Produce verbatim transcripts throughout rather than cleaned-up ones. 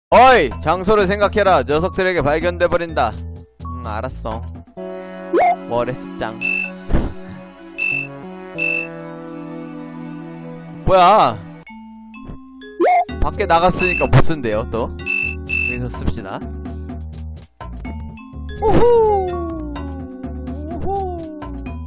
어이! 장소를 생각해라. 녀석들에게 발견돼버린다. 응, 알았어. 워레스짱. 뭐야? 밖에 나갔으니까 못 쓴대요, 또. 여기서 씁시다. 오호! 오호!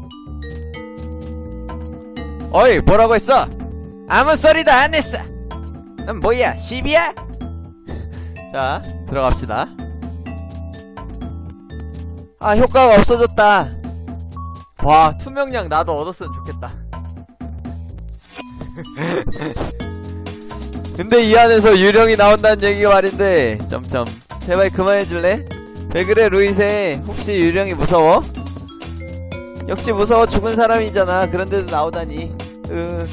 어이, 뭐라고 했어? 아무 소리도 안 했어! 넌 뭐야, 시비야? 자, 들어갑시다. 아, 효과가 없어졌다. 와, 투명량 나도 얻었으면 좋겠다. 근데 이 안에서 유령이 나온다는 얘기가 말인데 점점 제발 그만해줄래? 왜 그래 루이세? 혹시 유령이 무서워? 역시 무서워 죽은 사람이잖아. 그런데도 나오다니. 으...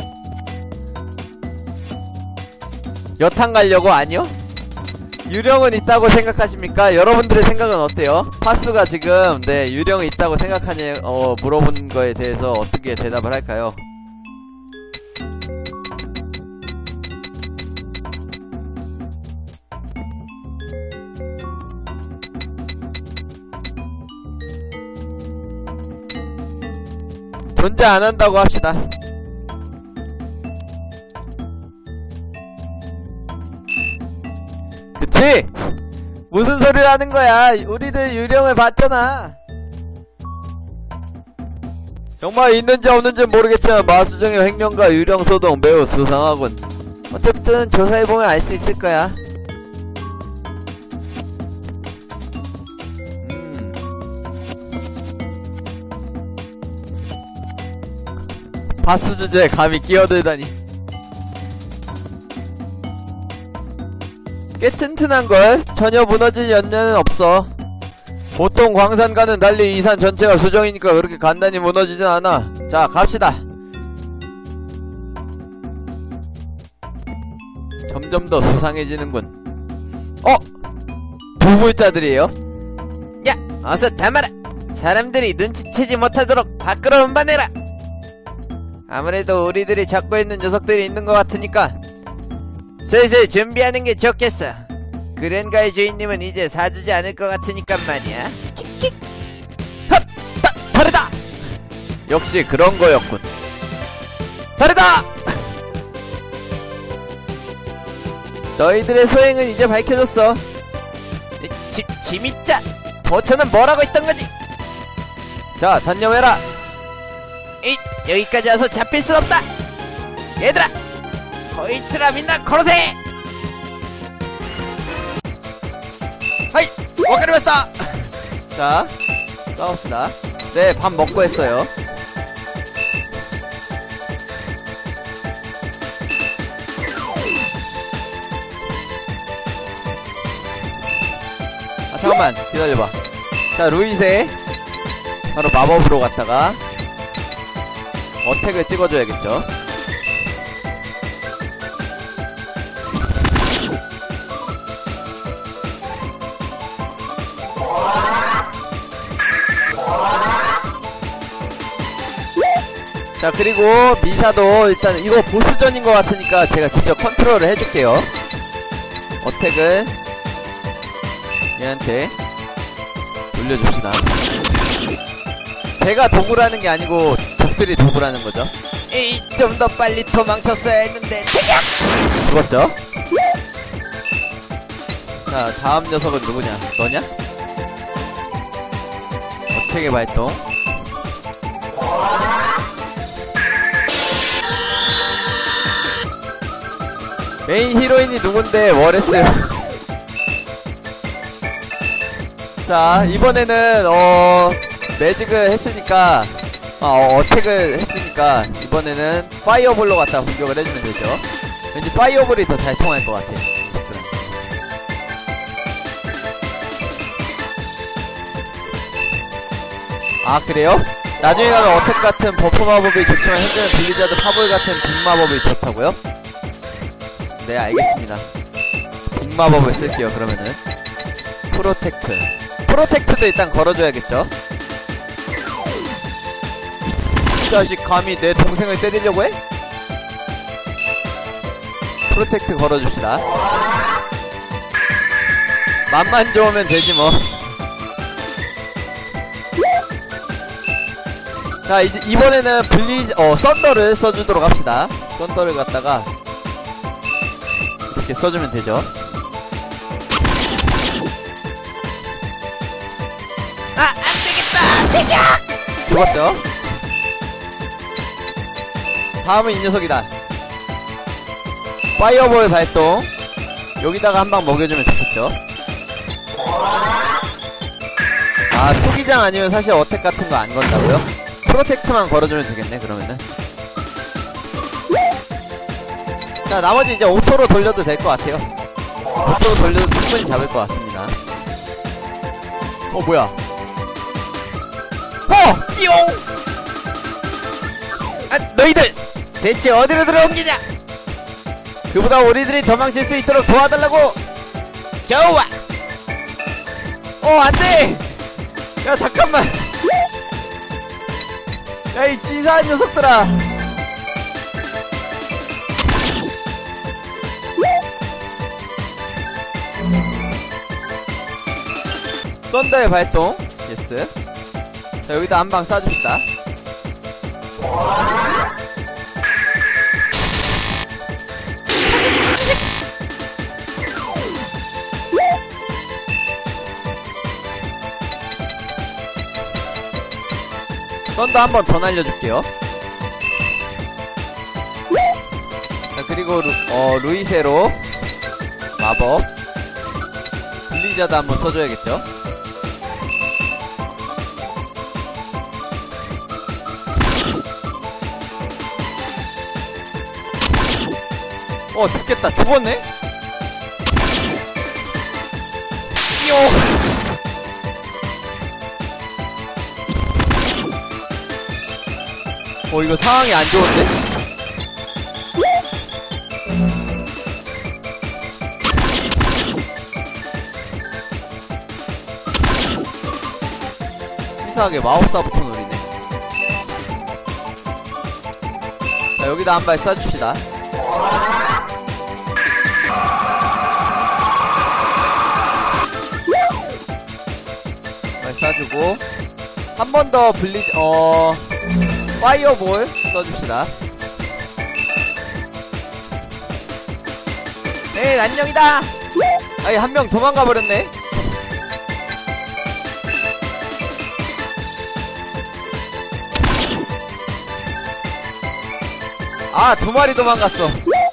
여탕 가려고? 아니요? 유령은 있다고 생각하십니까? 여러분들의 생각은 어때요? 파수가 지금 네 유령이 있다고 생각하냐 어 물어본 거에 대해서 어떻게 대답을 할까요? 존재 안 한다고 합시다. 그치? 무슨 소리를 하는 거야? 우리들 유령을 봤잖아. 정말 있는지 없는지 모르겠지만 마수정의 횡령과 유령 소동 매우 수상하군. 어쨌든 조사해보면 알 수 있을 거야. 음. 바스 주제에 감히 끼어들다니. 꽤 튼튼한걸? 전혀 무너질 연료는 없어. 보통 광산과는 달리 이 산 전체가 수정이니까 그렇게 간단히 무너지진 않아. 자, 갑시다. 점점 더 수상해지는군. 어? 도굴자들이에요? 야! 어서 담아라! 사람들이 눈치채지 못하도록 밖으로 운반해라! 아무래도 우리들이 잡고 있는 녀석들이 있는 것 같으니까 슬슬 준비하는 게 좋겠어. 그랜가의 주인님은 이제 사주지 않을 것 같으니까 말이야. 킥킥. 헛! 다, 다르다! 역시 그런 거였군. 다르다! 너희들의 소행은 이제 밝혀졌어. 지, 지미짜! 보초는 뭐라고 했던 거지? 자, 단념해라! 이, 여기까지 와서 잡힐 순 없다! 얘들아! 거이츠라 민나 코로세! 하이! 와카리마스타! 자, 싸웁시다. 네, 밥 먹고 했어요. 아, 잠깐만. 기다려봐. 자, 루이세. 바로 마법으로 갔다가 어택을 찍어줘야겠죠. 자, 그리고 미샤도 일단 이거 보스전인 것 같으니까 제가 직접 컨트롤을 해줄게요. 어택을 얘한테 돌려줍시다. 제가 도구라는 게 아니고 적들이 도구라는 거죠. 에이, 좀 더 빨리 도망쳤어야 했는데. 죽었죠? 자, 다음 녀석은 누구냐? 너냐? 어택의 발동. 메인 히로인이 누군데? 워레스. 자, 이번에는 어 매직을 했으니까 어, 어택을 했으니까 이번에는 파이어볼로 갖다 공격을 해주면 되죠. 왠지 파이어볼이 더 잘 통할 것 같아요. 아, 그래요? 나중에 가면 어택 같은 버프 마법이 좋지만 현재는 블리자드 파볼 같은 빅 마법이 좋다고요? 네, 알겠습니다. 빅 마법을 쓸게요. 그러면은 프로텍트 프로텍트도 일단 걸어줘야겠죠. 이 자식 감히 내 동생을 때리려고 해? 프로텍트 걸어줍시다. 맘만 좋으면 되지 뭐. 자, 이제 이번에는 블리 어 썬더를 써주도록 합시다. 썬더를 갖다가 이렇게 써주면 되죠. 아, 안 되겠다. 대격! 죽었죠? 다음은 이 녀석이다. 파이어볼 발동. 여기다가 한 방 먹여주면 좋겠죠. 아, 투기장 아니면 사실 어택 같은 거 안 건다고요? 프로텍트만 걸어주면 되겠네, 그러면은. 자, 나머지 이제 오토로 돌려도 될 것 같아요. 오토로 돌려도 충분히 잡을 것 같습니다. 어, 뭐야. 어! 띠용! 아, 너희들! 대체 어디로 들어온 기냐? 그보다 우리들이 도망칠 수 있도록 도와달라고! 좋아! 어, 안 돼! 야, 잠깐만! 야, 이 치사한 녀석들아! 썬더의 발동. 예스. 자, 여기다 한 방 쏴줍시다. 썬더 한 번 더 날려줄게요. 자, 그리고 루, 어, 루이세로 마법 블리자드 한번 써줘야겠죠. 어, 죽겠다. 죽었네? 요! 어, 이거 상황이 안 좋은데? 이상하게 마법사부터 노리네. 자, 여기다 한 발 쏴줍시다. 발 쏴주고 한 번 더 블리 어 파이어볼 써줍시다. 네, 안녕이다. 아이, 한 명 도망가 버렸네. 아, 두 마리 도망갔어.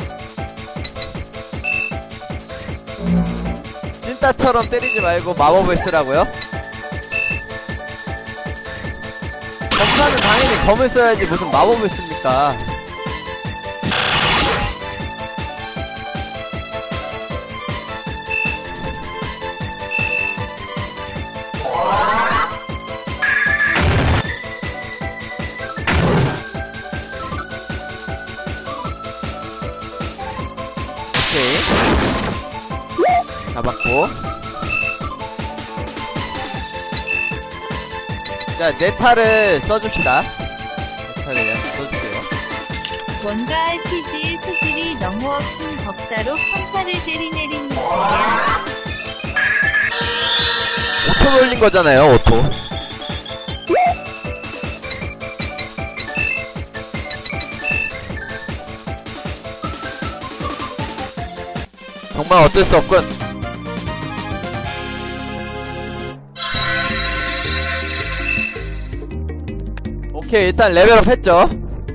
찐따처럼 때리지 말고 마법을 쓰라고요? 검사는 당연히 검을 써야지 무슨 마법을 씁니까? 오케이, 잡았고. 자, 네타를 써줍시다. 네타를 써주세요. 뭔가 알피지의 소질이 너무 없음 법사로 평타를 때리내린 거야. 오토 돌린 거잖아요, 오토. 정말 어쩔 수 없군. 오케이, 일단 레벨업 했죠.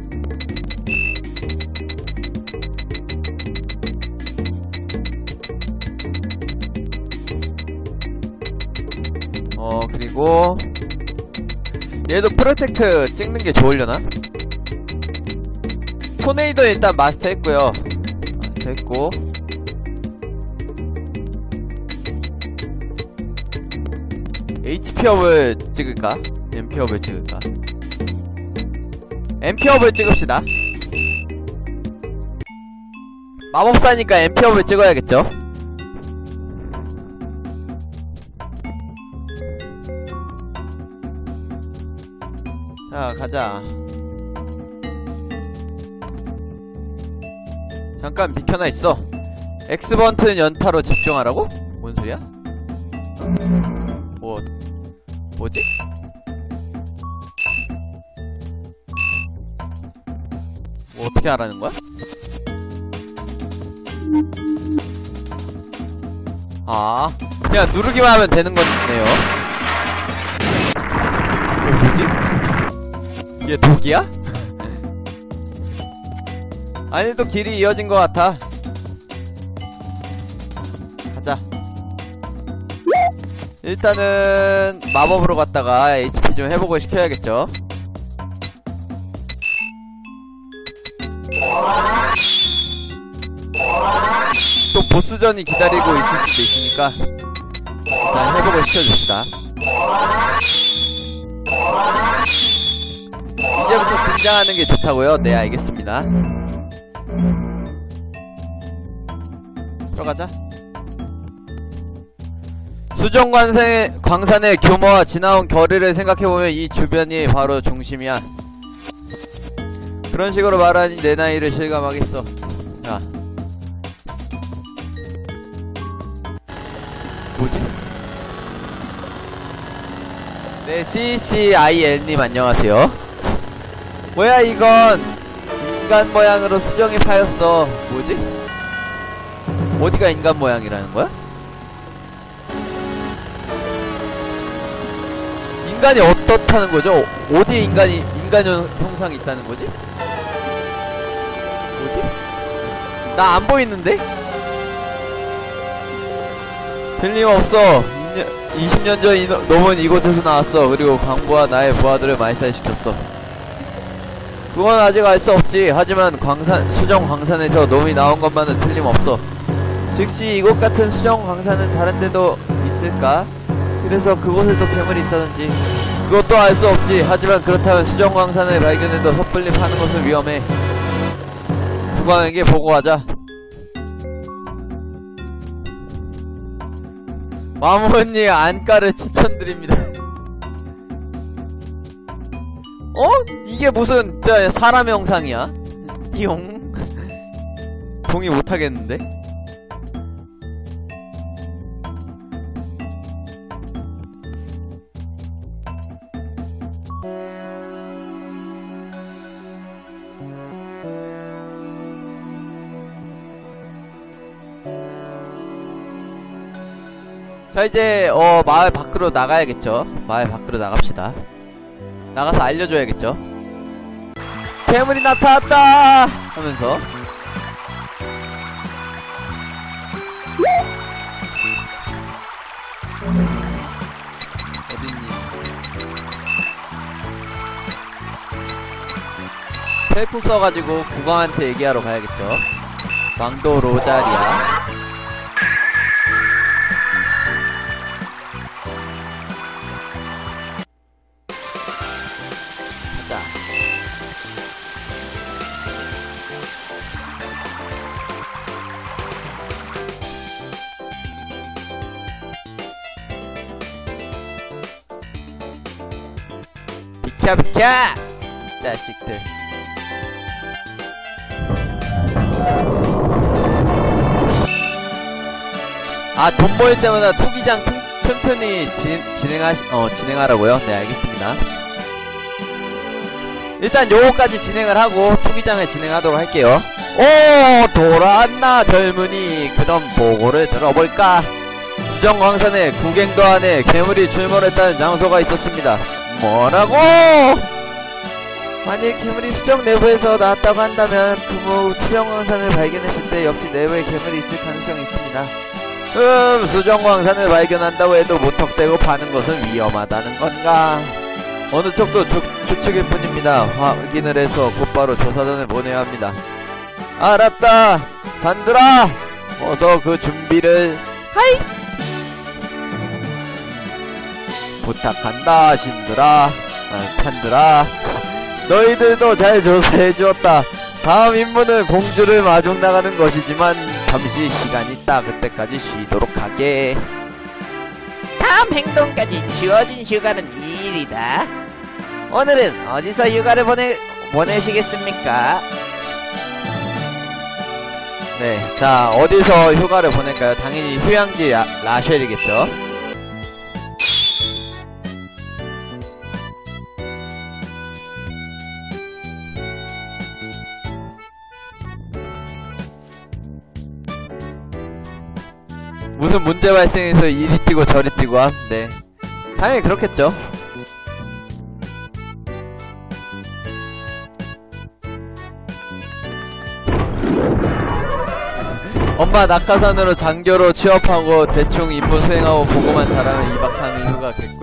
어, 그리고 얘도 프로텍트 찍는게 좋으려나? 토네이도 일단 마스터 했고요. 마스터 했고, 에이치피업을 찍을까? 엠피업을 찍을까? 엠피업을 찍읍시다. 마법사니까 엠피업을 찍어야겠죠? 자, 가자. 잠깐 비켜나 있어. X버튼 연타로 집중하라고? 뭔 소리야? 뭐 뭐지? 뭐 어떻게 하라는 거야? 아, 그냥 누르기만 하면 되는 거네요. 이거 뭐지? 얘 독이야? 아니, 또 길이 이어진 것 같아. 가자. 일단은 마법으로 갔다가 에이치피 좀 회복을 시켜야겠죠. 또 보스전이 기다리고 있을 수도 있으니까 일단 회복을 시켜줍시다. 이제부터 등장하는 게 좋다고요? 네, 알겠습니다. 들어가자. 수정광산의 광산의 규모와 지나온 거리를 생각해보면 이 주변이 바로 중심이야. 그런 식으로 말하니 내 나이를 실감하겠어. 자, 뭐지? 네, 씨씨아이엘님 안녕하세요. 뭐야 이건 인간 모양으로 수정이 파였어. 뭐지? 어디가 인간 모양이라는 거야? 인간이 어떻다는 거죠? 어디에 인간이 인간 형상이 있다는 거지? 뭐지? 나 안 보이는데? 틀림없어. 이십 년 전 넘은 이곳에서 나왔어. 그리고 광부와 나의 부하들을 말살시켰어. 그건 아직 알 수 없지. 하지만 광산, 수정 광산에서 놈이 나온 것만은 틀림없어. 즉시 이곳 같은 수정 광산은 다른 데도 있을까? 그래서 그곳에도 괴물이 있다든지. 그것도 알 수 없지. 하지만 그렇다면 수정 광산을 발견해도 섣불리 파는 것은 위험해. 국왕에게 보고하자. 마모니 안가를 추천드립니다. 어? 이게 무슨 저 사람 형상이야? 띠용. 동의 못하겠는데? 자, 이제 어 마을 밖으로 나가야겠죠. 마을 밖으로 나갑시다. 나가서 알려줘야겠죠. 괴물이 나타났다 하면서. 어딨니? 텔포 써가지고 국왕한테 얘기하러 가야겠죠. 왕도 로자리아. 비켜 비켜! 자식들. 아, 돈 모일 때마다 투기장 틈, 틈틈이 진, 진행하시, 어, 진행하라고요? 네, 알겠습니다. 일단 요거까지 진행을 하고 투기장을 진행하도록 할게요. 오, 돌아왔나 젊은이. 그럼 보고를 들어볼까? 수정광산에 구갱도 안에 괴물이 출몰했다는 장소가 있었습니다. 뭐라고? 만일 괴물이 수정 내부에서 나왔다고 한다면 그무 수정광산을 발견했을 때 역시 내부에 괴물이 있을 가능성이 있습니다. 음, 수정광산을 발견한다고 해도 무턱대고 파는 것은 위험하다는 건가? 어느 쪽도 주, 추측일 뿐입니다. 확인을 해서 곧바로 조사단을 보내야 합니다. 알았다. 산들아, 어서 그 준비를. 하이! 부탁한다, 신들아. 아, 찬들아. 너희들도 잘 조사해주었다. 다음 임무는 공주를 마중 나가는 것이지만 잠시 시간이 있다. 그때까지 쉬도록 하게. 다음 행동까지 주어진 휴가는 이 일이다. 오늘은 어디서 휴가를 보내, 보내시겠습니까? 네, 자, 어디서 휴가를 보낼까요? 당연히 휴양지 라, 라쉘이겠죠. 무슨 문제 발생해서 이리 뛰고 저리 뛰고 함. 네, 당연히 그렇겠죠. 엄마 낙하산으로 장교로 취업하고 대충 임무 수행하고 보고만 잘하면 이박 삼일 휴가 겠군.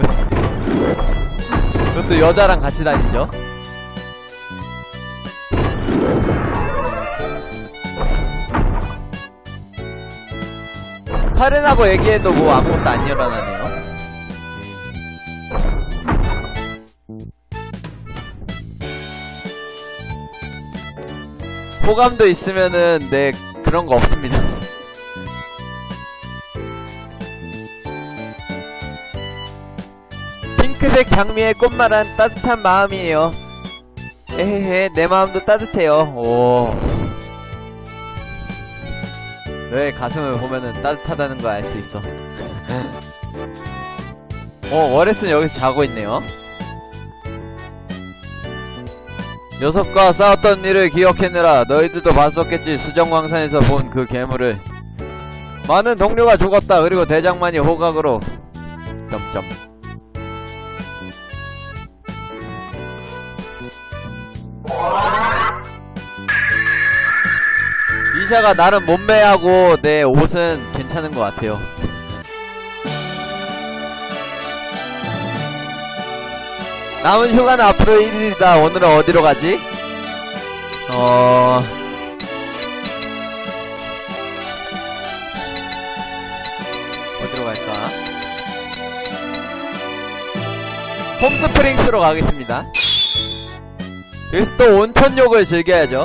그것도 여자랑 같이 다니죠. 카렌하고 얘기해도 뭐 아무것도 안 일어나네요. 호감도 있으면은 네 그런 거 없습니다. 핑크색 장미의 꽃말은 따뜻한 마음이에요. 에헤헤, 내 마음도 따뜻해요. 오. 너의 가슴을 보면은 따뜻하다는 걸 알 수 있어. 어, 워레스는 여기서 자고 있네요. 녀석과 싸웠던 일을 기억해내라. 너희들도 봤었겠지. 수정광산에서 본 그 괴물을. 많은 동료가 죽었다. 그리고 대장만이 호각으로 점점. 이샤가 나름 몸매하고 내 옷은 괜찮은 것 같아요. 남은 휴가는 앞으로 일 일이다. 오늘은 어디로 가지? 어... 어디로 갈까? 홈스프링스로 가겠습니다. 여기서 또 온천욕을 즐겨야죠.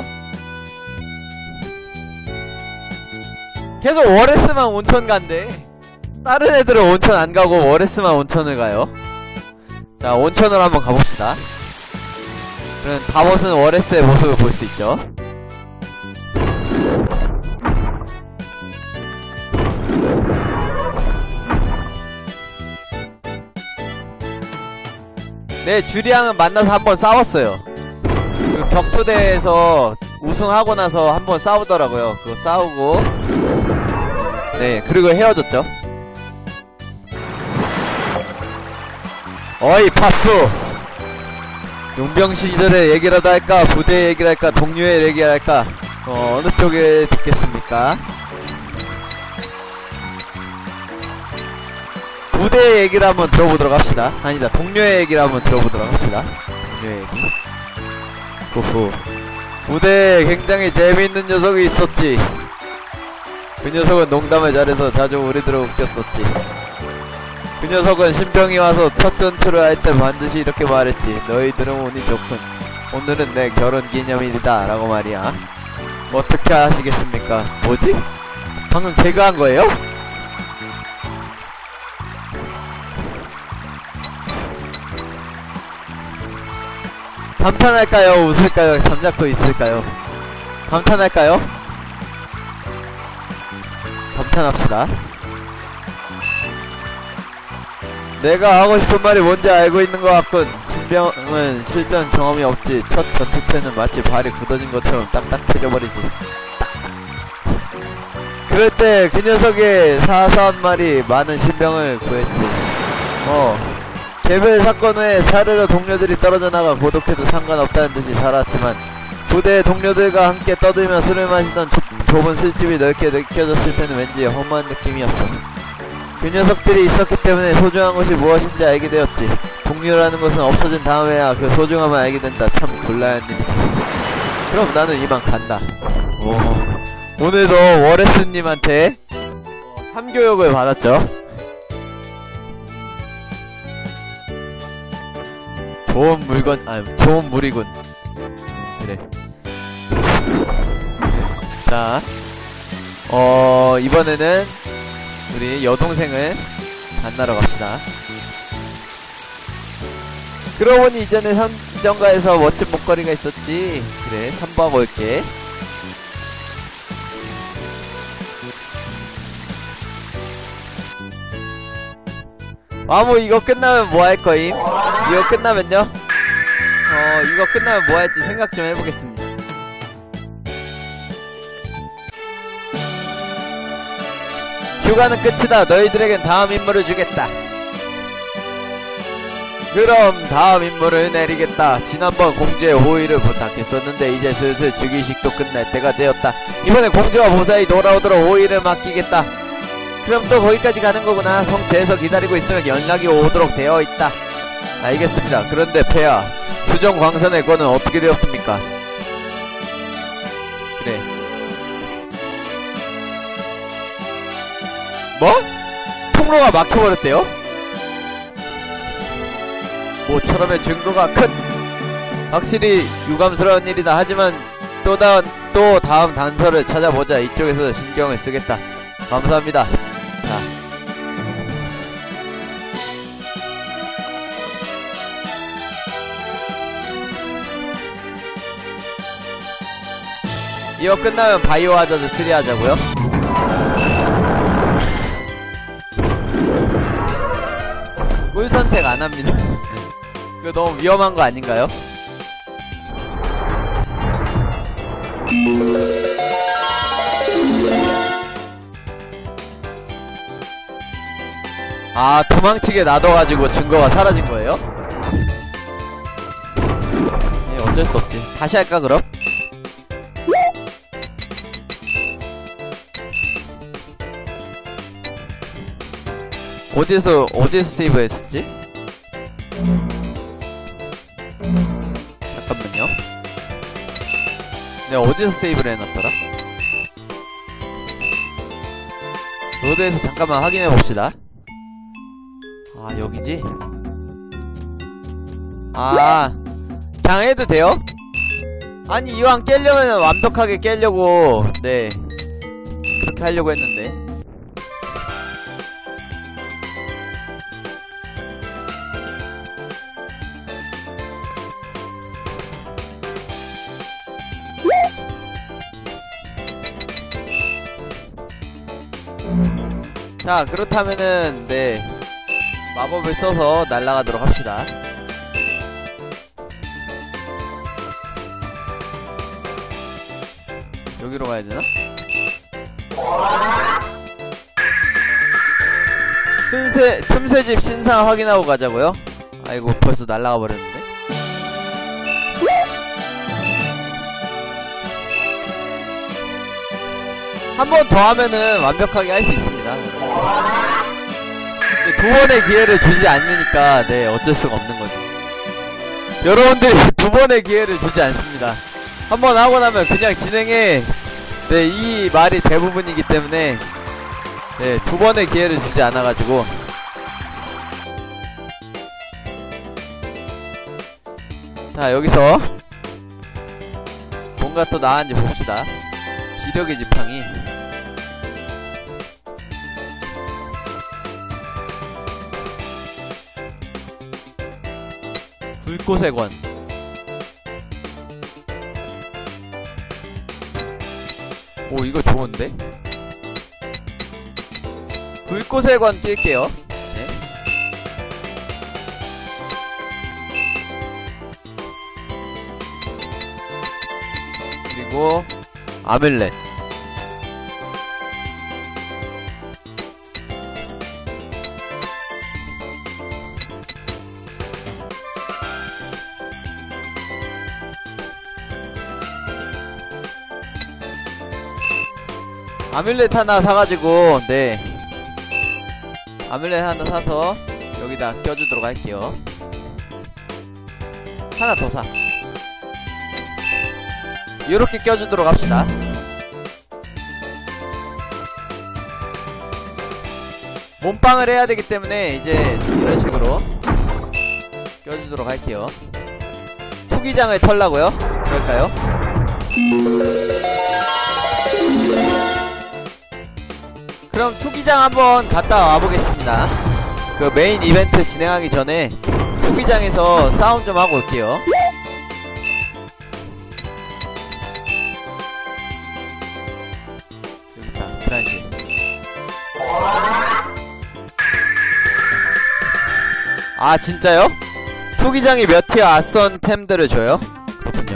계속 워레스만 온천 간대. 다른 애들은 온천 안 가고 워레스만 온천을 가요. 자, 온천으로 한번 가봅시다. 그럼 다봇은 워레스의 모습을 볼 수 있죠. 네, 주리앙은 만나서 한번 싸웠어요. 그 격투대에서 우승하고 나서 한번 싸우더라고요. 그거 싸우고 네, 그리고 헤어졌죠. 어이 파수, 용병 시절의 얘기라도 할까, 부대의 얘기를 할까, 동료의 얘기를 할까, 어, 어느 쪽에 듣겠습니까? 부대의 얘기를 한번 들어보도록 합시다. 아니다, 동료의 얘기를 한번 들어보도록 합시다. 동료의 얘기. 후후. 부대에 굉장히 재미있는 녀석이 있었지. 그 녀석은 농담을 잘해서 자주 우리들을 웃겼었지. 그 녀석은 신병이 와서 첫 전투를 할 때 반드시 이렇게 말했지. 너희들은 운이 좋군. 오늘은 내 결혼 기념일이다 라고 말이야. 어떻게 하시겠습니까? 뭐지? 방금 제가 한 거예요? 감탄할까요? 웃을까요? 잠자코 있을까요? 감탄할까요? 감탄합시다. 내가 하고 싶은 말이 뭔지 알고 있는 것 같군. 신병은 실전 경험이 없지. 첫 전투 때는 마치 발이 굳어진 것처럼 딱딱해져 버리지. 그럴 때 그 녀석의 사사한 말이 많은 신병을 구했지. 어, 개별 사건 후에 사르르 동료들이 떨어져 나가 고독해도 상관없다는 듯이 살았지만 부대의 동료들과 함께 떠들며 술을 마시던 좁, 좁은 술집이 넓게 느껴졌을 때는 왠지 허무한 느낌이었어. 그 녀석들이 있었기 때문에 소중한 것이 무엇인지 알게 되었지. 동료라는 것은 없어진 다음에야 그 소중함을 알게 된다. 참 곤란한 일이지. 그럼 나는 이만 간다. 오. 오늘도 워레스님한테 어, 참교육을 받았죠. 좋은 물건, 아니 좋은 물이군. 그래. 자, 어 이번에는 우리 여동생을 만나러 갑시다. 그러고 보니 이전에 삼정가에서 멋진 목걸이가 있었지. 그래, 삼보하고 올게. 아, 뭐 이거 끝나면 뭐 할 거임? 이거 끝나면요? 어, 이거 끝나면 뭐 할지 생각 좀 해보겠습니다. 휴가는 끝이다. 너희들에겐 다음 임무를 주겠다. 그럼 다음 임무를 내리겠다. 지난번 공주의 호의를 부탁했었는데 이제 슬슬 즉위식도 끝날 때가 되었다. 이번에 공주와 보사히 돌아오도록 호의를 맡기겠다. 그럼 또 거기까지 가는 거구나. 성체에서 기다리고 있으면 연락이 오도록 되어 있다. 알겠습니다. 그런데 폐하, 수정 광산의 건은 어떻게 되었습니까? 그래. 뭐? 통로가 막혀버렸대요? 모처럼의 증거가 큰! 확실히 유감스러운 일이다. 하지만 또, 다, 또 다음 단서를 찾아보자. 이쪽에서 신경을 쓰겠다. 감사합니다. 자. 이거 끝나면 바이오 하자드 쓰리 하자고요? 꿀 선택 안 합니다. 그거 너무 위험한 거 아닌가요? 아, 도망치게 놔둬가지고 증거가 사라진 거예요? 예, 어쩔 수 없지. 다시 할까, 그럼? 어디서, 어디서 세이브 했었지? 잠깐만요. 내가 어디서 세이브를 해놨더라? 로드에서 잠깐만 확인해봅시다. 아, 여기지? 아, 그냥 해도 돼요? 아니, 이왕 깨려면 완벽하게 깨려고, 네. 그렇게 하려고 했는데. 자, 그렇다면은, 네. 마법을 써서 날아가도록 합시다. 여기로 가야 되나? 틈새, 틈새집 신상 확인하고 가자고요? 아이고, 벌써 날아가 버렸는데? 한 번 더 하면은 완벽하게 할 수 있습니다. 두 번의 기회를 주지 않으니까, 네, 어쩔 수가 없는 거죠. 여러분들이 두 번의 기회를 주지 않습니다. 한 번 하고 나면 그냥 진행해. 네, 이 말이 대부분이기 때문에, 네, 두 번의 기회를 주지 않아가지고. 자, 여기서 뭔가 또 나왔는지 봅시다. 기력의 지팡이. 불꽃의 권. 오, 이거 좋은데? 불꽃의 권 낄게요. 네. 그리고 아뮬렛. 아뮬렛 하나 사가지고, 네. 아뮬렛 하나 사서 여기다 껴주도록 할게요. 하나 더 사. 이렇게 껴주도록 합시다. 몸빵을 해야 되기 때문에 이제 이런 식으로 껴주도록 할게요. 투기장을 털라고요? 그럴까요? 그럼 투기장 한번 갔다 와보겠습니다. 그 메인 이벤트 진행하기 전에 투기장에서 싸움 좀 하고 올게요. 여기다 브란시. 아, 진짜요? 투기장이 몇 티어 아선 템들을 줘요? 그렇군요.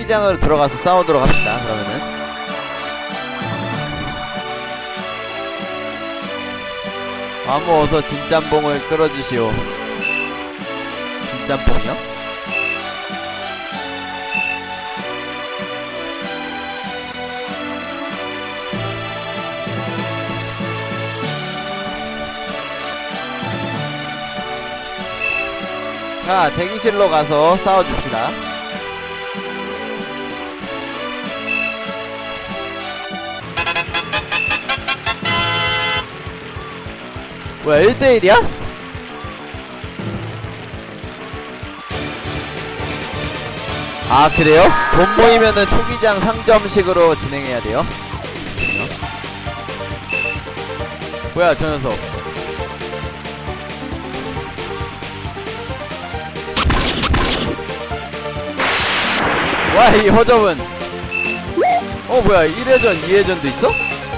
투기장으로 들어가서 싸우도록 합시다. 그러면은 아무 어서 진짬뽕을 끌어주시오. 진짬뽕이요? 자, 대기실로 가서 싸워줍시다. 뭐야, 일 대일이야? 아, 그래요? 돈 모이면은 투기장 상점식으로 진행해야 돼요? 뭐야, 저 녀석. 와, 이 허접은. 어, 뭐야, 일 회전, 이 회전도 있어?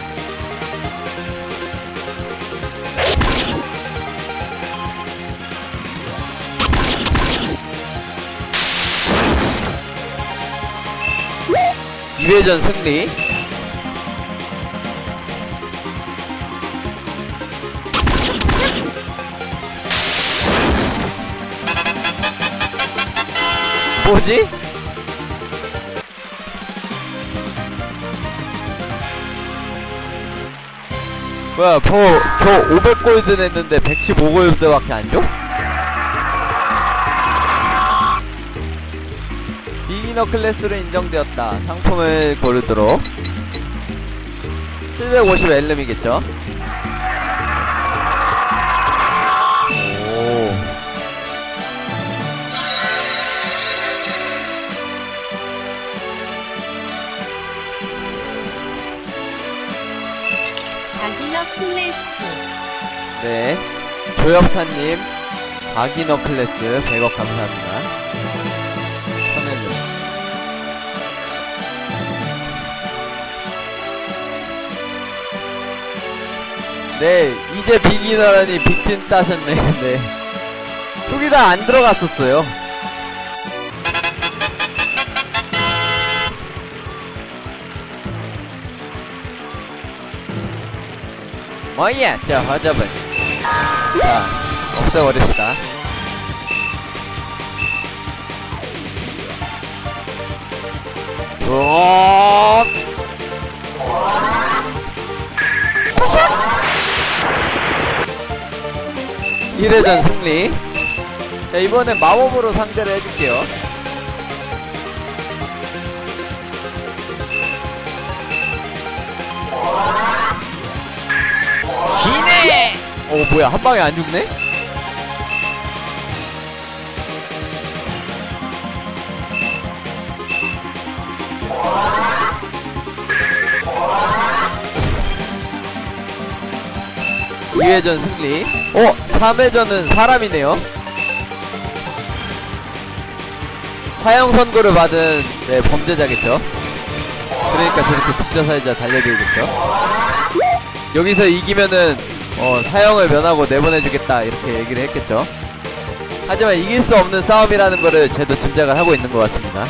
이 회전 승리. 뭐지? 뭐야, 저, 저 오백 골드 냈는데 백십오 골드밖에 안 줘? 비기너 클래스로 인정되었다. 상품을 고르도록. 칠백오십 엘름이겠죠? 오. 바기너 클래스. 네. 조엽사님, 바기너 클래스 백억 감사합니다. 천엘름. 네, 이제 비기너라니 빅진 따셨네. 네. 투기 다 안 들어갔었어요. 뭐야, 저 허접은. 자, 없애버립시다. 오! 일 회전 승리. 자, 이번엔 마법으로 상대를 해줄게요. 기네. 오, 뭐야, 한 방에 안 죽네? 이 회전 승리. 어, 삼 회전은 사람이네요. 사형 선고를 받은, 네, 범죄자겠죠. 그러니까 저렇게 특자사유자 달려들겠죠. 여기서 이기면은 어, 사형을 면하고 내보내주겠다 이렇게 얘기를 했겠죠. 하지만 이길 수 없는 싸움이라는 거를 쟤도 짐작을 하고 있는 것 같습니다.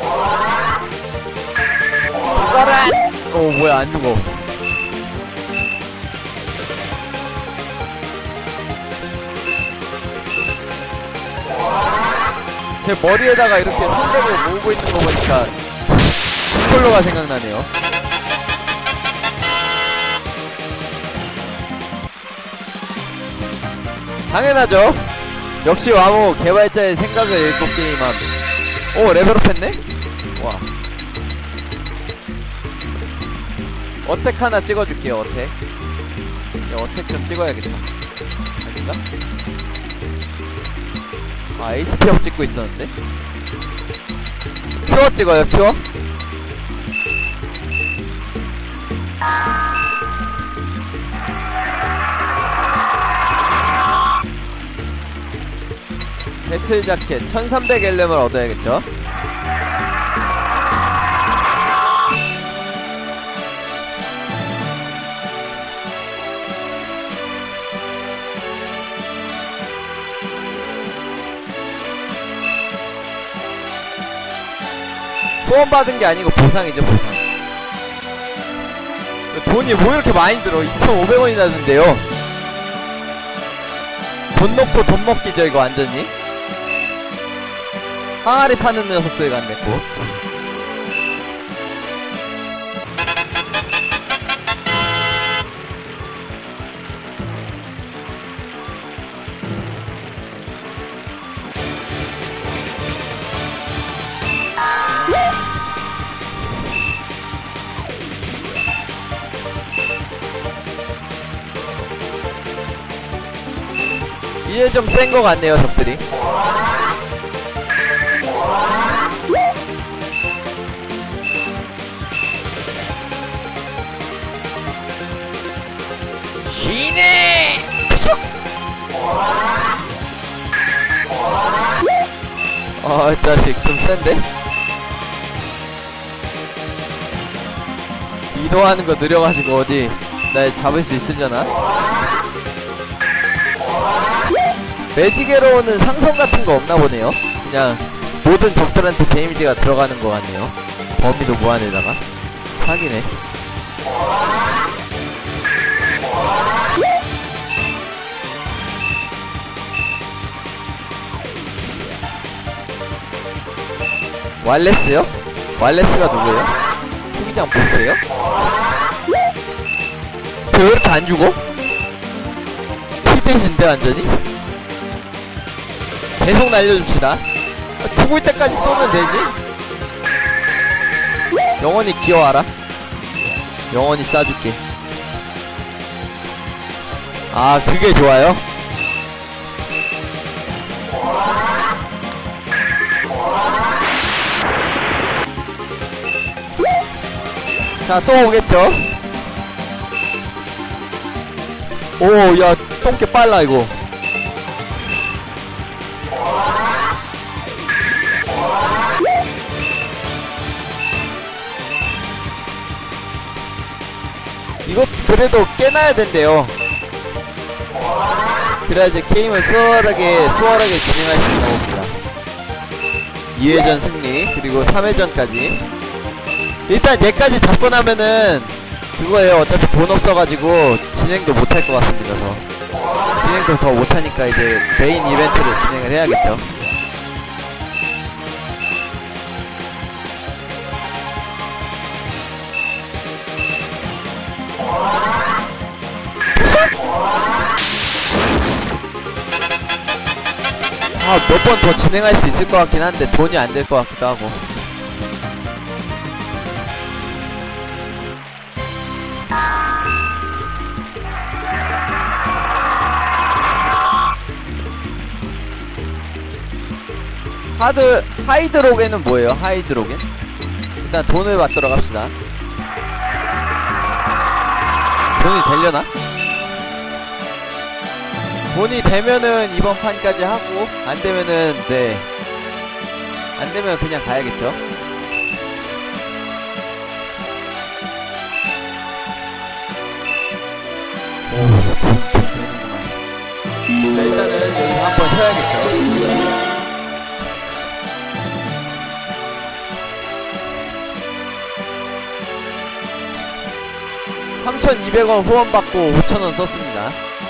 죽어라! 오, 뭐야, 안 죽어. 제 머리에다가 이렇게 손대고 모으고 있는 거 보니까 폴로가 생각나네요. 당연하죠. 역시 와모 개발자의 생각을 읽고 게임함. 오, 레벨업 했네? 와. 어택 하나 찍어줄게요, 어택. 야, 어택 좀 찍어야겠다. 아닌가? 아, 에이치피업 찍고 있었는데? 큐어 찍어요, 큐어? 배틀 자켓 천삼백 엘엠을 얻어야겠죠? 후원받은 게 아니고 보상이죠, 보상. 돈이 뭐 이렇게 많이 들어. 이천오백 원이나 든대요. 돈 넣고 돈 먹기죠, 이거 완전히. 항아리 파는 녀석들 같네, 또. 이제 좀 센 거 같네요, 적들이. 시네. 어, 자식 좀 센데? 이동하는 거 느려가지고 어디 날 잡을 수 있으려나? 매직에로는 상성 같은 거 없나 보네요. 그냥 모든 적들한테 데미지가 들어가는 거 같네요. 범위도 무한에다가. 사기네. 왈레스요? 왈레스가 누구예요? 투기장 보스예요? 왜 이렇게 안 죽어? 피대신데 완전히? 계속 날려줍시다. 죽을 때까지 쏘면 되지? 영원히 기어와라. 영원히 쏴줄게. 아, 그게 좋아요? 자, 또 오겠죠? 오, 야, 똥개 빨라, 이거. 이거 그래도 깨놔야 된대요. 그래야 이제 게임을 수월하게 수월하게 진행할 수 있다고 봅니다. 이 회전 승리, 그리고 삼 회전까지. 일단 얘까지 잡고 나면은 그거예요. 어차피 돈 없어가지고 진행도 못할 것 같습니다. 더 진행도 더 못하니까 이제 메인 이벤트를 진행을 해야겠죠. 아, 몇 번 더 진행할 수 있을 것 같긴 한데 돈이 안 될 것 같기도 하고. 하드, 하이드로겐은 뭐예요? 하이드로겐? 일단 돈을 받도록 합시다. 돈이 되려나? 돈이 되면은 이번 판까지 하고, 안 되면은, 네. 안 되면 그냥 가야겠죠. 오, 되는구나. 자, 일단은 여기서 한번 쉬어야겠죠. 삼천이백 원 후원받고 오천 원 썼습니다.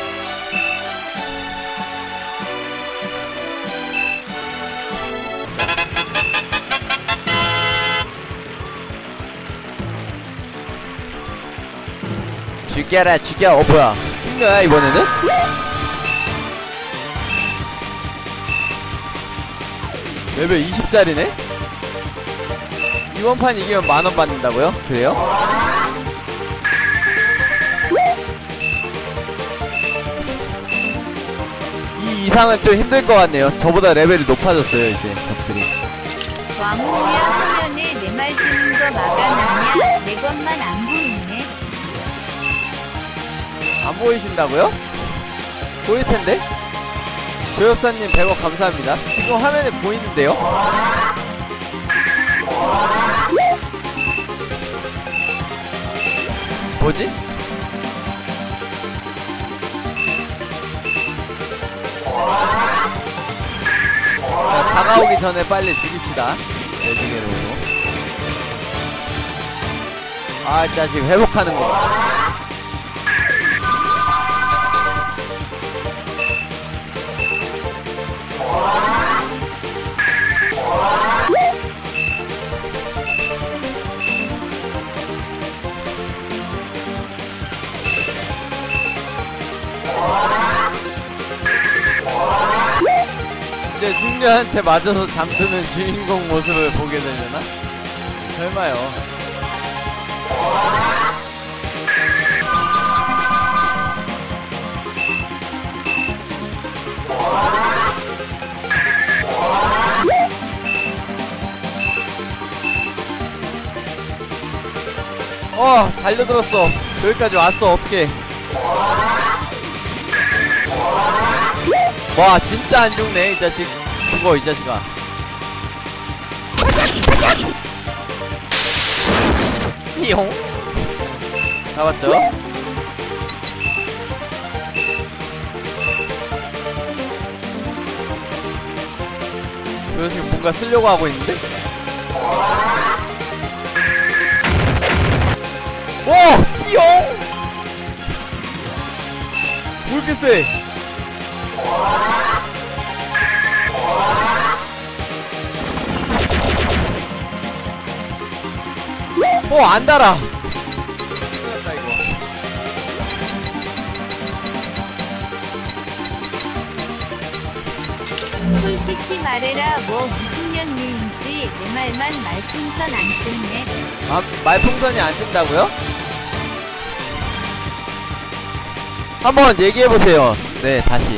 죽여라 죽여. 어 뭐야, 힘내야 이번에는? 레벨 이십짜리네? 이번 판 이기면 만원 받는다고요? 그래요? 이 이상은 좀 힘들 것 같네요. 저보다 레벨이 높아졌어요 이제 적들이. 왕호야 화면에 내 말 뜨는 거 막아놨냐? 내 것만 안 보이네. 안 보이신다고요? 보일텐데? 조엽사님 백 원 감사합니다. 지금 화면에 보이는데요? 뭐지? 자, 다가오기 전에 빨리 죽입시다. 내중에로 아 진짜 지금 회복하는 거. 이제 승려한테 맞아서 잠드는 주인공 모습을 보게 되려나? 설마요. 어, 달려들었어. 여기까지 왔어. 어떡해. 와, 진짜 안 죽네. 이 자식. 죽어, 이 자식아. 띠용. 잡았죠? 저 자식 뭔가 쓰려고 하고 있는데? 와! 띠용! 왜 이렇게 세? 어, 안 달아! 큰일났다, 이거. 솔직히 말해라. 뭐 무슨 년류인지 내 말만 말풍선 안 뜯네. 아, 말풍선이 안 뜬다고요? 한번 얘기해보세요. 네, 다시.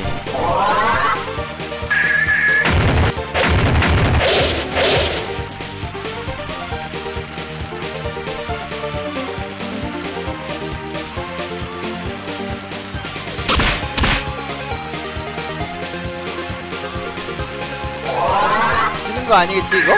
지는 거 아니겠지, 이거?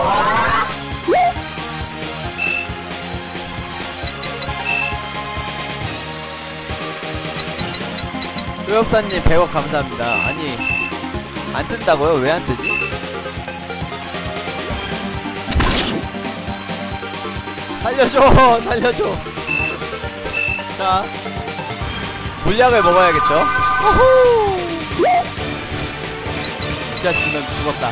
조엽사님 백 억 감사합니다. 아니 안 뜬다고요? 왜 안 뜨지? 살려줘! 살려줘! 자 물약을 먹어야겠죠? 호호! 진짜 지면 죽었다.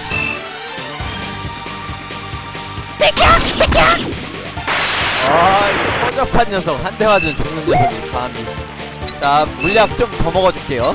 아, 이 허접한 녀석. 한 대 맞으면 죽는 녀석이 감히. 자, 물약 좀 더 먹어줄게요.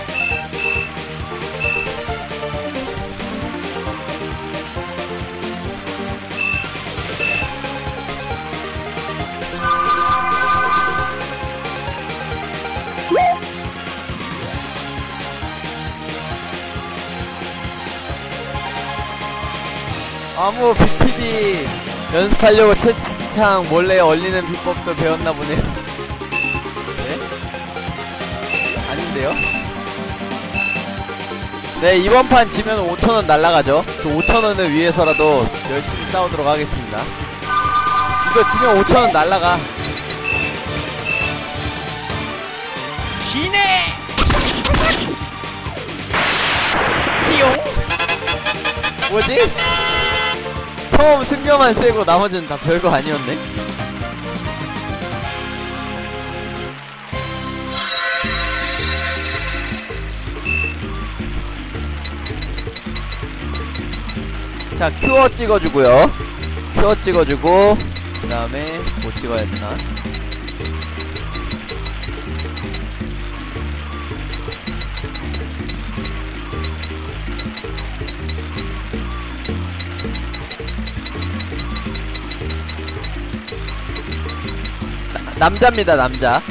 아무 비피디 연습하려고 채팅창 몰래 얼리는 비법도 배웠나 보네요. 네? 아닌데요? 네, 이번 판 지면 오천 원 날라가죠. 그 오천 원을 위해서라도 열심히 싸우도록 하겠습니다. 이거 지면 오천 원 날라가. 기네. 띠용. 뭐지? 처음 승려만 세고 나머지는 다 별거 아니었네? 자, 큐어 찍어주고요. 큐어 찍어주고 그 다음에 뭐 찍어야 되나? 남자입니다, 남자.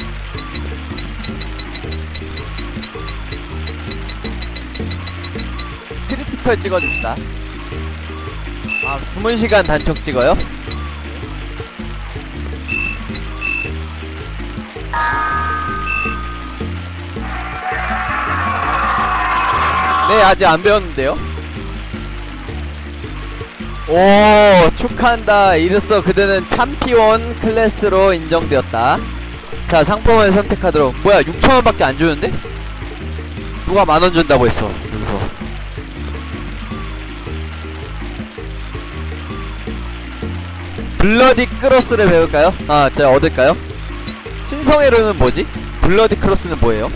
크리티컬 찍어줍시다. 아, 주문시간 단축 찍어요? 네, 아직 안 배웠는데요? 오, 축하한다. 이로써 그대는 챔피온 클래스로 인정되었다. 자, 상품을 선택하도록. 뭐야, 육천 원 밖에 안 주는데? 누가 만 원 준다고 했어, 여기서. 블러디 크로스를 배울까요? 아, 자, 얻을까요? 신성애로는 뭐지? 블러디 크로스는 뭐예요?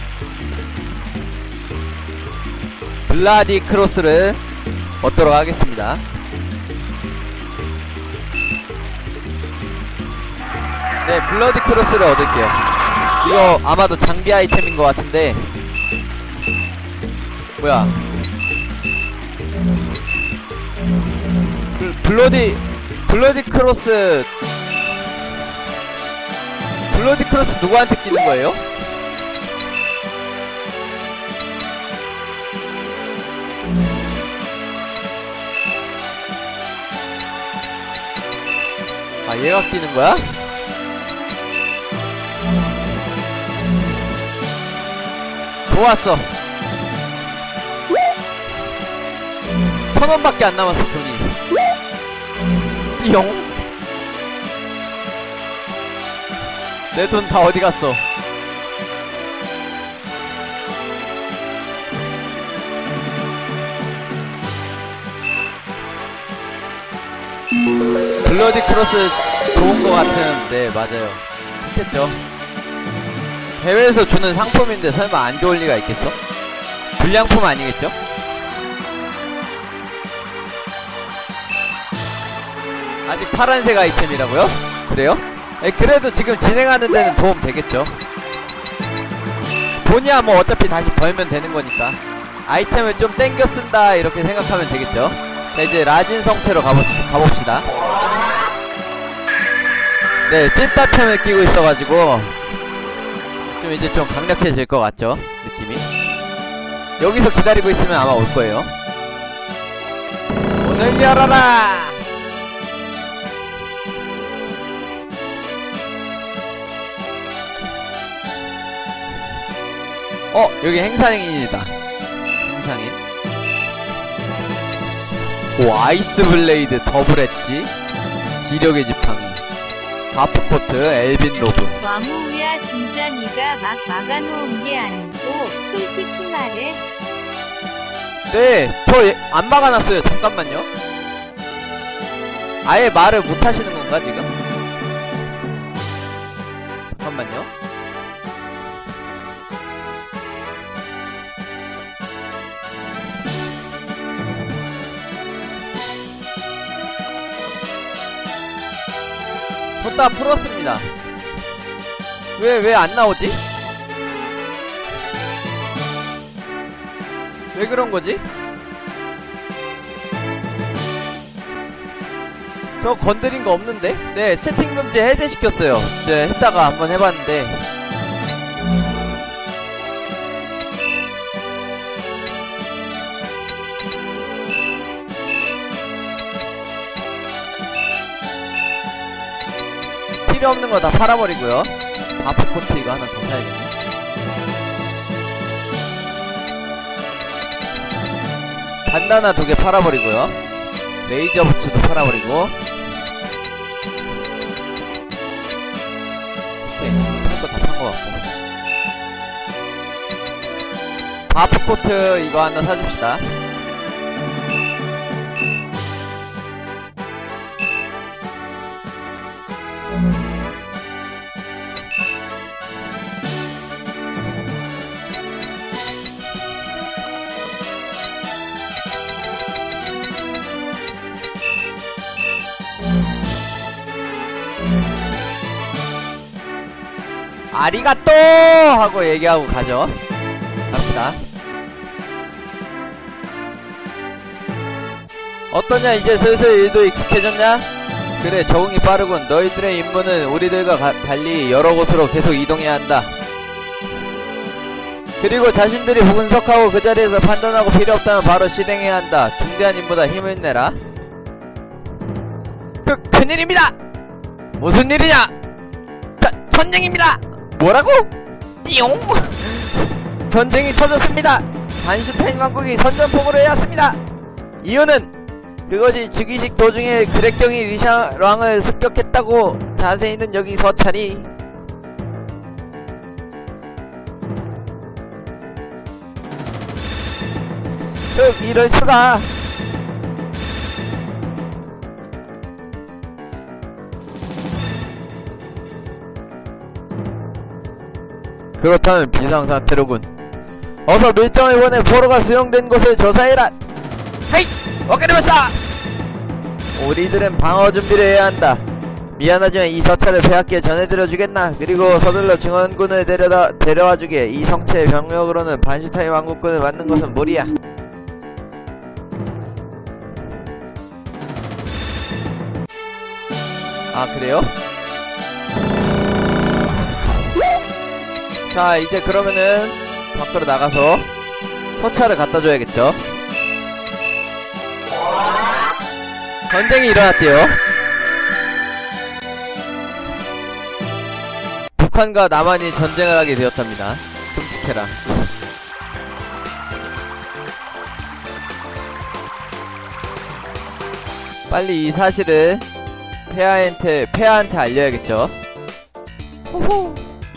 블라디 크로스를 얻도록 하겠습니다. 네, 블러디 크로스를 얻을게요. 이거 아마도 장비 아이템인 것 같은데. 뭐야? 블, 블러디 블러디 크로스 블러디 크로스 누구한테 끼는 거예요? 아, 얘가 끼는 거야? 좋았어. 천 원밖에 안 남았어, 돈이. 띠용. 내 돈 다 어디 갔어? 블러디 크로스 좋은 거 같은, 네, 맞아요. 좋겠죠. 대회에서 주는 상품인데 설마 안 좋을 리가 있겠어? 불량품 아니겠죠? 아직 파란색 아이템이라고요? 그래요? 에, 그래도 지금 진행하는 데는 도움 되겠죠. 돈이야 뭐 어차피 다시 벌면 되는 거니까 아이템을 좀 땡겨 쓴다 이렇게 생각하면 되겠죠. 자, 이제 라진 성체로 가보, 가봅시다. 네, 찐따템을 끼고 있어가지고 좀 이제 좀 강력해질 것 같죠, 느낌이. 여기서 기다리고 있으면 아마 올 거예요. 오늘 열어라! 어, 여기 행사인이다. 행사인. 오, 아이스 블레이드 더블 엣지, 지력의 지팡이, 바프코트, 엘빈 로브. 와무우야, 진짜 니가 막 막아놓은 게 아니고 솔직히 말해. 네, 저 안 막아놨어요. 잠깐만요. 아예 말을 못 하시는 건가 지금? 잠깐만요. 줬다 풀었습니다. 왜, 왜 안 나오지? 왜 그런 거지? 저 건드린 거 없는데? 네, 채팅 금지 해제시켰어요. 네, 했다가 한번 해봤는데. 필요 없는 거 다 팔아버리고요. 바프코트 이거 하나 더 사야겠네. 반다나 두 개 팔아버리고요. 레이저 부츠도 팔아버리고. 오케이, 할 거 다 산 거 같고. 바프코트 이거 하나 사줍시다. 아리가또! 하고 얘기하고 가죠. 갑시다. 어떠냐, 이제 슬슬 일도 익숙해졌냐? 그래, 적응이 빠르군. 너희들의 임무는 우리들과 가, 달리 여러 곳으로 계속 이동해야 한다. 그리고 자신들이 분석하고 그 자리에서 판단하고 필요 없다면 바로 실행해야 한다. 중대한 임무다. 힘을 내라. 그, 큰일입니다! 무슨 일이냐? 자, 전쟁입니다! 뭐라고? 띠용! 전쟁이 터졌습니다! 한슈타인 왕국이 선전포고를 해왔습니다! 이유는 그것이 즉위식 도중에 그렉경이 리샤왕을 습격했다고. 자세히는 여기 서찰이. 흑, 이럴수가. 그렇다면 비상사태로군. 어서 밀정을 보내 포로가 수용된 곳을 조사해라. 헤이! 와카리마시타! 우리들은 방어 준비를 해야 한다. 미안하지만 이 서찰을 폐하께 전해드려주겠나. 그리고 서둘러 증원군을 데려다, 데려와주게. 이 성체의 병력으로는 반시타인 왕국군을 맞는 것은 무리야. 아 그래요? 자 이제 그러면은 밖으로 나가서 서찰을 갖다줘야겠죠. 전쟁이 일어났대요. 북한과 남한이 전쟁을 하게 되었답니다. 끔찍해라. 빨리 이 사실을 폐하한테, 폐하한테 알려야겠죠. 호호.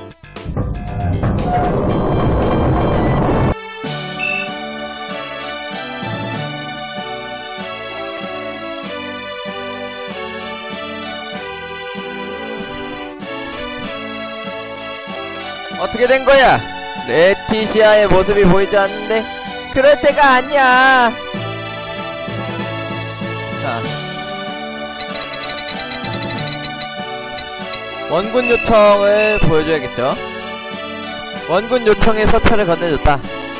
어떻게 된 거야? 레티시아의 모습이 보이지 않는데? 그럴 때가 아니야. 자. 원군 요청을 보여줘야겠죠. 원군 요청에 서찰을 건네줬다.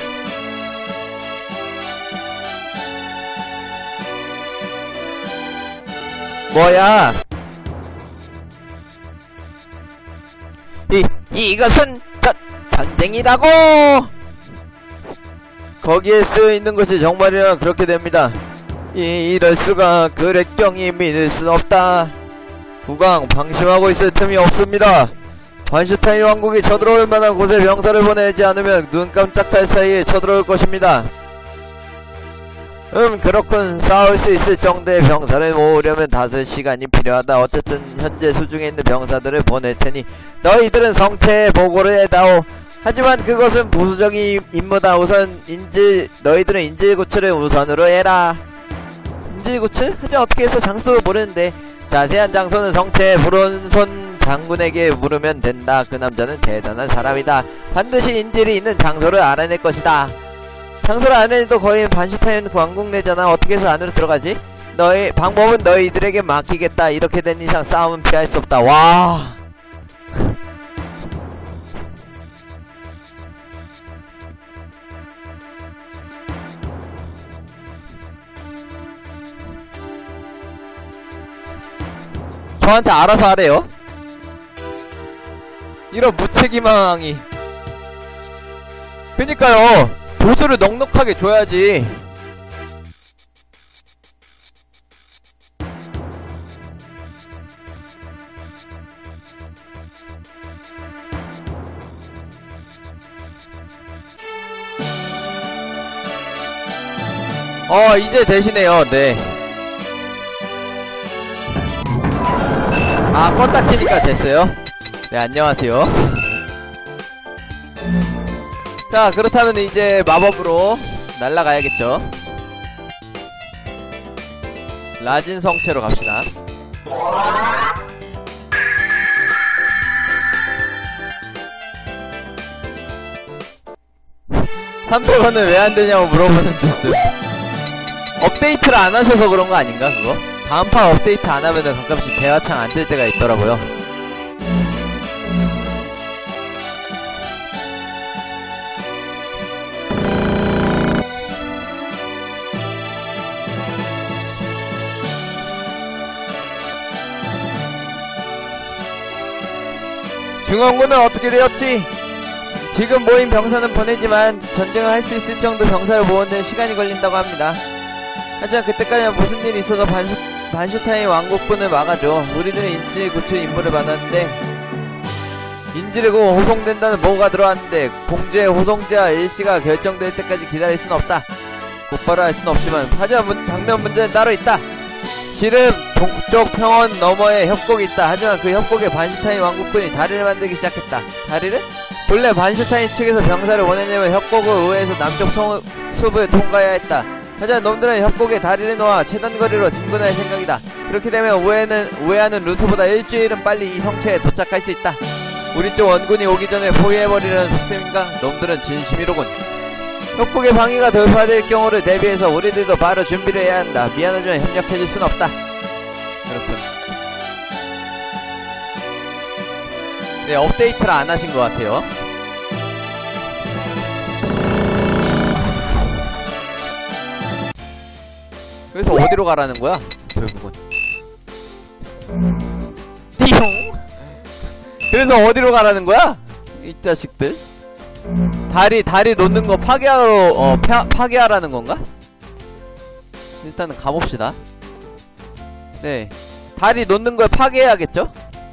뭐야? 이, 이것은 저, 전쟁이라고! 거기에 쓰여있는 것이 정말이라 그렇게 됩니다. 이, 이럴수가 그랬경이 믿을 순 없다. 국왕 방심하고 있을 틈이 없습니다. 반슈타인 왕국이 쳐들어올 만한 곳에 병사를 보내지 않으면 눈 깜짝할 사이에 쳐들어올 것입니다. 음 그렇군. 싸울 수 있을 정도의 병사를 모으려면 다소 시간이 필요하다. 어쨌든 현재 수중에 있는 병사들을 보낼 테니 너희들은 성체에 보고를 해다오. 하지만 그것은 보수적인 임무다. 우선 인질 너희들은 인질구출을 우선으로 해라. 인질구출? 하지만 어떻게 해서 장소를 모르는데. 자세한 장소는 성체의 불온손 장군에게 물으면 된다. 그 남자는 대단한 사람이다. 반드시 인질이 있는 장소를 알아낼 것이다. 장소를 알아내도 거의 반슈타인 왕국 내잖아. 어떻게 해서 안으로 들어가지? 너희 방법은 너희들에게 맡기겠다. 이렇게 된 이상 싸움은 피할 수 없다. 와. 저한테 알아서 하래요. 이런 무책임한 왕이. 그니까요. 보수를 넉넉하게 줘야지. 어 이제 되시네요. 네. 아 껐다 키니까 됐어요. 네 안녕하세요. 자 그렇다면 이제 마법으로 날아가야겠죠. 라진 성체로 갑시다. 삼백 원은 왜 안되냐고 물어보는 듯. 업데이트를 안 하셔서 그런 거 아닌가 그거? 다음판 업데이트 안 하면은 가끔씩 대화창 안 뜰 때가 있더라고요. 중원군은 어떻게 되었지? 지금 모인 병사는 보내지만 전쟁을 할 수 있을 정도 병사를 모으는 시간이 걸린다고 합니다. 하지만 그때까지는 무슨 일이 있어도 반슈, 반슈타인 왕국군을 막아줘. 우리들은 인질 구출 임무를 받았는데 인질을 고 호송된다는 보고가 들어왔는데 공주의 호송제와 일시가 결정될 때까지 기다릴 순 없다. 곧바로 할 순 없지만 하지만 문, 당면 문제는 따로 있다. 실은 동쪽 평원 너머에 협곡이 있다. 하지만 그 협곡에 반슈타인 왕국군이 다리를 만들기 시작했다. 다리를? 본래 반슈타인 측에서 병사를 보내려면 협곡을 우회해서 남쪽 성, 숲을 통과해야 했다. 하지만 놈들은 협곡에 다리를 놓아 최단거리로 진군할 생각이다. 그렇게 되면 우회는, 우회하는 루트보다 일주일은 빨리 이 성체에 도착할 수 있다. 우리 쪽 원군이 오기 전에 포위해버리려는 속셈인가? 놈들은 진심이로군. 협곡의 방위가 돌파될 경우를 대비해서 우리들도 바로 준비를 해야 한다. 미안하지만 협력해줄 순 없다. 그렇군. 네, 업데이트를 안 하신 것 같아요. 그래서 어디로 가라는 거야? 결국은. 띠용! 그래서 어디로 가라는 거야? 이 자식들. 다리, 다리 놓는 거 파괴하러, 어, 파, 파괴하라는 건가? 일단은 가봅시다. 네. 다리 놓는 걸 파괴해야겠죠?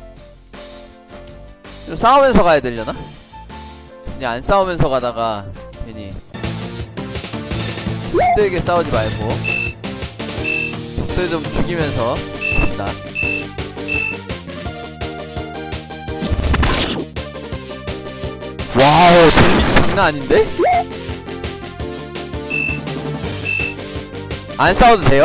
좀 싸우면서 가야 되려나? 그냥 안 싸우면서 가다가, 괜히. 힘들게 싸우지 말고. 적들 좀 죽이면서 갑시다. 와우, 데미지 장난 아닌데? 안 싸워도 돼요?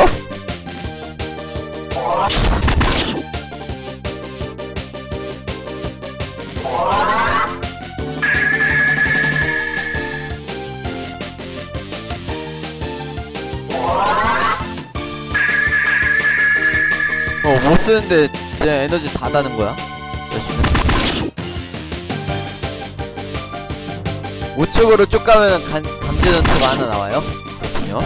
어, 못 쓰는데 이제 에너지 다 다는 거야. 우측으로 쭉 가면 간, 강제 전투가 하나 나와요. 그렇군요.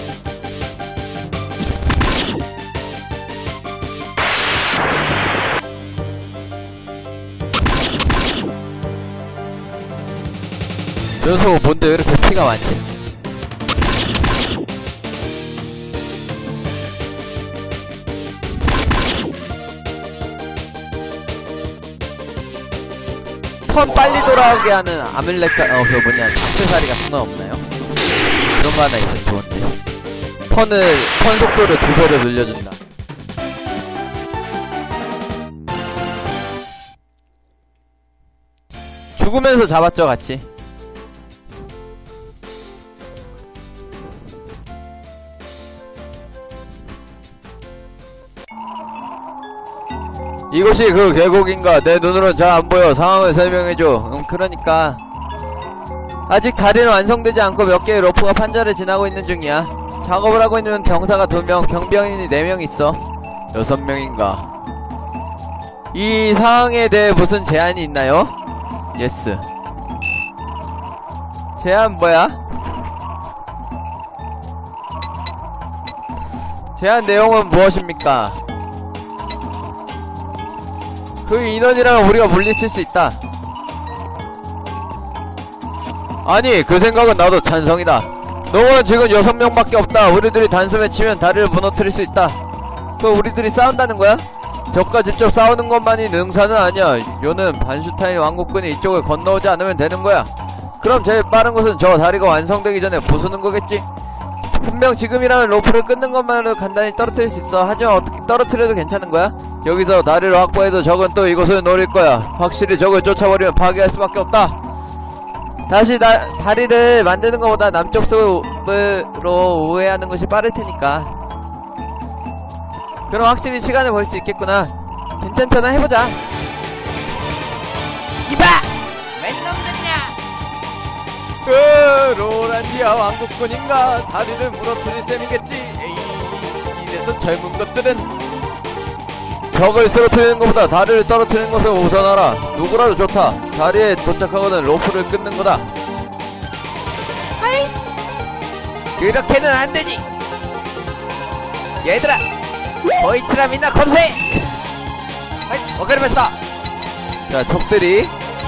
저 녀석 뭔데 왜 이렇게 피가 많지? 턴 빨리 돌아오게 하는 아밀렉가, 어, 그거 뭐냐, 액세서리 같은 건 없나요? 그런 거 하나 있으면 좋은데. 턴을, 턴 속도를 두 배로 늘려준다. 죽으면서 잡았죠, 같이. 이곳이 그 계곡인가? 내 눈으로는 잘 안 보여. 상황을 설명해줘. 음, 그러니까. 아직 다리는 완성되지 않고 몇 개의 로프가 판자를 지나고 있는 중이야. 작업을 하고 있는 병사가 두 명, 경비원이 네 명 있어. 여섯 명인가? 이 상황에 대해 무슨 제한이 있나요? 예스. 제한 뭐야? 제한 내용은 무엇입니까? 그 인원이라면 우리가 물리칠 수 있다. 아니, 그 생각은 나도 찬성이다. 너는 지금 여섯 명밖에 없다. 우리들이 단숨에 치면 다리를 무너뜨릴 수 있다. 그 우리들이 싸운다는 거야? 적과 직접 싸우는 것만이 능사는 아니야. 요는 반슈타인 왕국군이 이쪽을 건너오지 않으면 되는 거야. 그럼 제일 빠른 것은 저 다리가 완성되기 전에 부수는 거겠지? 분명 지금이라면 로프를 끊는 것만으로 간단히 떨어뜨릴 수 있어. 하지만 어떻게 떨어뜨려도 괜찮은 거야? 여기서 다리를 확보해도 적은 또 이곳을 노릴 거야. 확실히 적을 쫓아버리면 파괴할 수밖에 없다. 다시 나, 다리를 만드는 것보다 남쪽 숲으로 우회하는 것이 빠를 테니까. 그럼 확실히 시간을 벌 수 있겠구나. 괜찮잖아, 해보자. 이봐! 웬 놈들이냐? 으, 로란디아 왕국군인가? 다리를 무너뜨릴 셈이겠지. 에이, 이래서 젊은 것들은 적을 쓰러뜨리는 것보다 다리를 떨어뜨리는 것을 우선하라. 누구라도 좋다. 다리에 도착하고는 로프를 끊는 거다. 하이. 그렇게는 안 되지. 얘들아, 보이치라 민나 건세. 하이, 오카리마시다. 자, 적들이.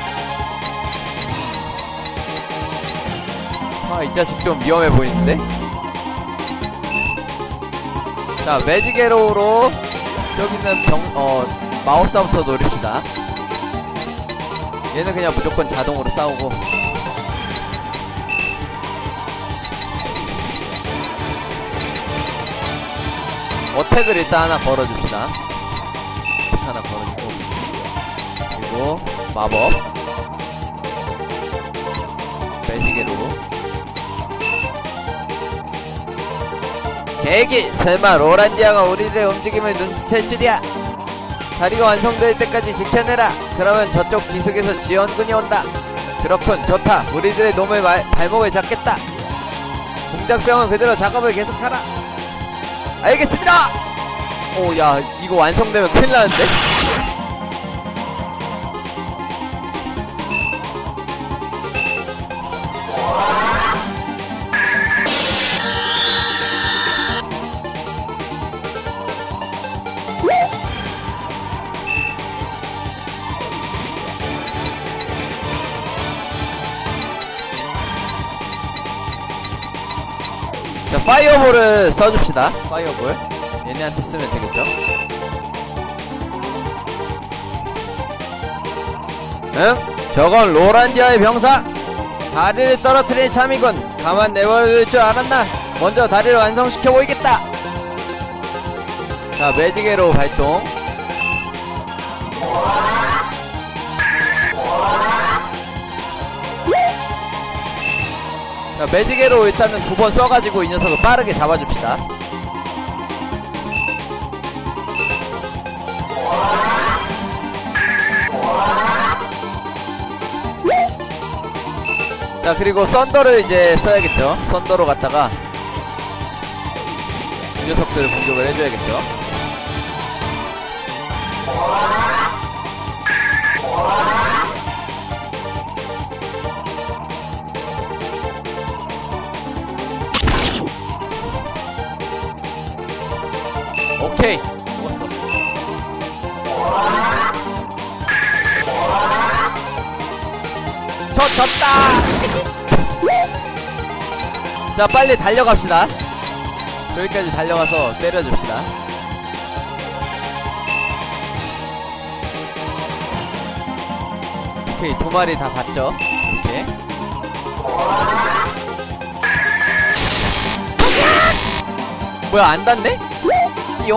아, 이 자식 좀 위험해 보이는데. 자, 매직에로우로 여기 있는 병, 어, 마법사부터 노립시다. 얘는 그냥 무조건 자동으로 싸우고. 어택을 일단 하나 걸어줍시다. 하나 걸어주고. 그리고, 마법. 매직으로. 제길! 설마 로란디아가 우리들의 움직임을 눈치챌 줄이야? 다리가 완성될 때까지 지켜내라. 그러면 저쪽 기슭에서 지원군이 온다. 그렇군, 좋다. 우리들의 놈의 말, 발목을 잡겠다. 공작병은 그대로 작업을 계속하라. 알겠습니다. 오, 야, 이거 완성되면 큰일 나는데? 자, 파이어볼을 써줍시다. 파이어볼 얘네한테 쓰면 되겠죠? 응? 저건 로란디아의 병사! 다리를 떨어뜨린 참이군. 가만 내버려둘 줄 알았나? 먼저 다리를 완성시켜 보이겠다. 자, 매직에로 발동. 자, 매직에로 일단은 두 번 써가지고 이 녀석을 빠르게 잡아줍시다. 자, 그리고 썬더를 이제 써야겠죠. 썬더로 갔다가 이 녀석들을 공격을 해줘야겠죠. 오케이, 죽었어. 저 졌다. 자, 빨리 달려갑시다. 여기까지 달려가서 때려줍시다. 오케이, 두 마리 다 봤죠? 이렇게. 뭐야, 안 닿네? 띠용?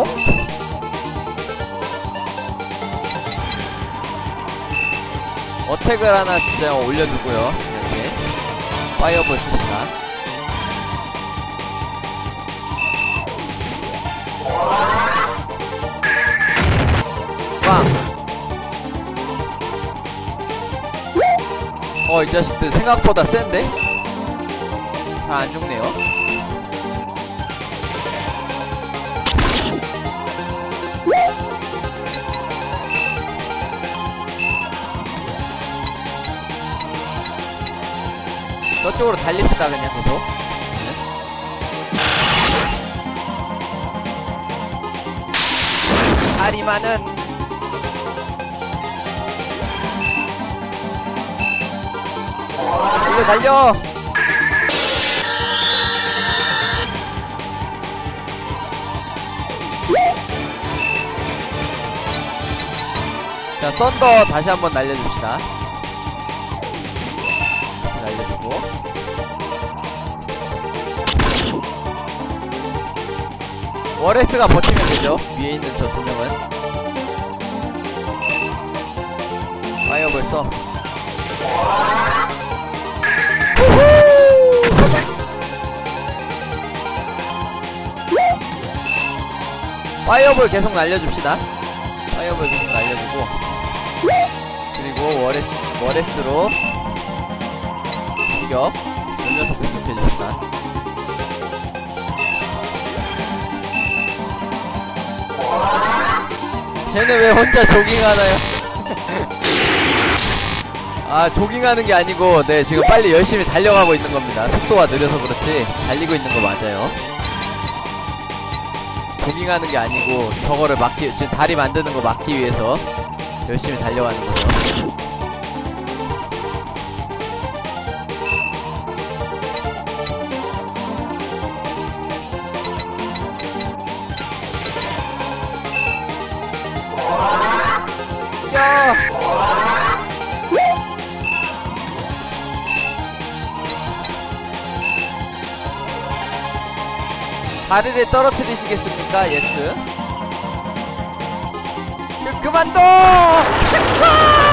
어택을 하나 진짜 올려두고요. 이렇게 파이어볼 씁시다. 빵! 어, 이 자식들 생각보다 센데? 잘 안 죽네요. 저쪽으로 달립시다, 그냥 계속. 다리만은 달려, 달려! 자, 썬더 다시 한번 날려줍시다. 이렇게 날려주고. 워레스가 버티면 되죠. 위에 있는 저 두 명은. 파이어볼 써. 파이어볼 계속 날려줍시다. 파이어볼 계속 날려주고. 그리고 워레스, 워레스로 공격. 이 녀석 공격해줍시다. 쟤는 왜 혼자 조깅하나요? 아, 조깅하는 게 아니고, 네, 지금 빨리 열심히 달려가고 있는 겁니다. 속도가 느려서 그렇지, 달리고 있는 거 맞아요. 조깅하는 게 아니고, 저거를 막기, 지금 다리 만드는 거 막기 위해서 열심히 달려가는 거죠. 야! 다리를 떨어뜨리시겠습니까? 예스. 그, 그만둬!